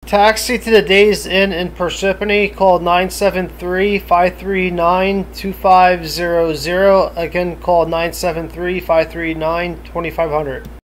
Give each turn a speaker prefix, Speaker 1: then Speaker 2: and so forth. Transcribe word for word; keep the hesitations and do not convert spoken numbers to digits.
Speaker 1: Taxi to the Days Inn in Parsippany, call nine seven three, five three nine, two five zero zero. Again, call nine seven three, five three nine, two five zero zero.